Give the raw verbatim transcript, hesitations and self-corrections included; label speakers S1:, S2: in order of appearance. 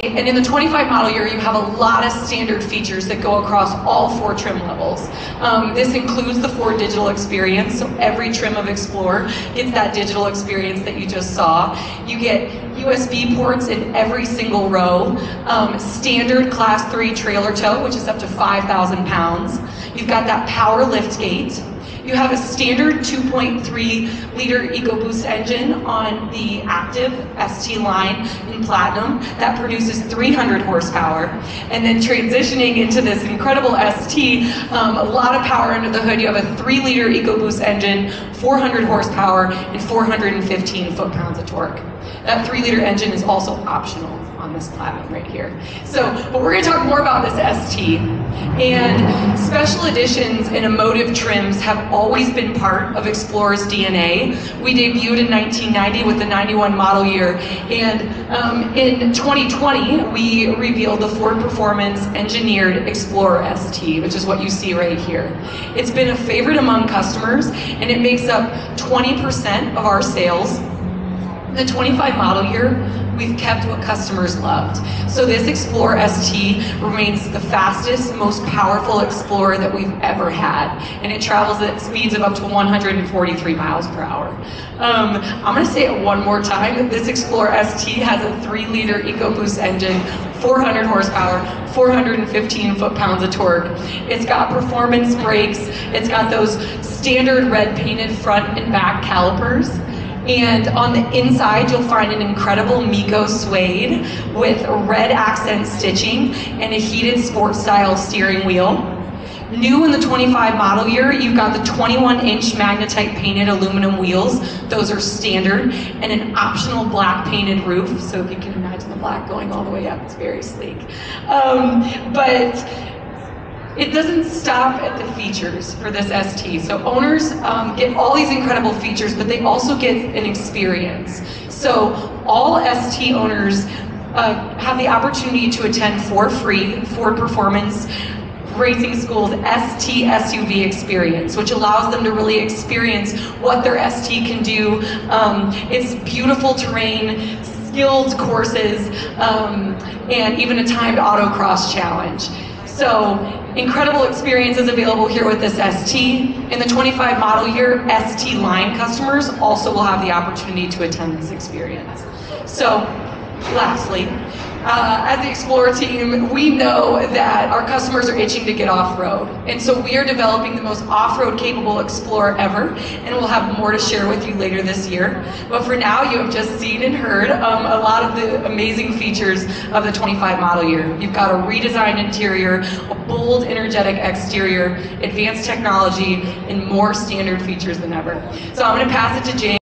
S1: And in the twenty-five model year, you have a lot of standard features that go across all four trim levels. Um, this includes the Ford digital experience, so every trim of Explorer gets that digital experience that you just saw. You get U S B ports in every single row, um, standard class three trailer tow, which is up to five thousand pounds. You've got that power lift gate. You have a standard two point three liter EcoBoost engine on the active S T line in Platinum that produces three hundred horsepower. And then transitioning into this incredible S T, um, a lot of power under the hood. You have a three liter EcoBoost engine, four hundred horsepower, and four hundred fifteen foot-pounds of torque. That three liter engine is also optional on this Platinum right here. So, but we're going to talk more about this S T. And special editions and emotive trims have always been part of Explorer's D N A. We debuted in nineteen ninety with the ninety-one model year, and um, in twenty twenty we revealed the Ford Performance Engineered Explorer S T, which is what you see right here. It's been a favorite among customers, and it makes up twenty percent of our sales. The twenty-five model year, we've kept what customers loved. So this Explorer S T remains the fastest, most powerful Explorer that we've ever had. And it travels at speeds of up to one hundred forty-three miles per hour. Um, I'm gonna say it one more time. This Explorer S T has a three liter EcoBoost engine, four hundred horsepower, four hundred fifteen foot-pounds of torque. It's got performance brakes. It's got those standard red painted front and back calipers. And on the inside, you'll find an incredible Miko suede with red accent stitching and a heated sports style steering wheel. New in the twenty-five model year, you've got the twenty-one inch magnetite painted aluminum wheels. Those are standard, and an optional black painted roof. So if you can imagine the black going all the way up, it's very sleek. Um, but it doesn't stop at the features for this S T. So owners um, get all these incredible features, but they also get an experience. So all S T owners uh, have the opportunity to attend for free Ford Performance Racing School's S T S U V experience, which allows them to really experience what their S T can do. Um, it's beautiful terrain, skilled courses, um, and even a timed autocross challenge. So, incredible experiences available here with this S T. In the twenty-five model year, S T line customers also will have the opportunity to attend this experience. So, lastly, uh, as the Explorer team, we know that our customers are itching to get off-road. And so we are developing the most off-road capable Explorer ever, and we'll have more to share with you later this year. But for now, you have just seen and heard um, a lot of the amazing features of the twenty-five model year. You've got a redesigned interior, a bold, energetic exterior, advanced technology, and more standard features than ever. So I'm gonna pass it to James.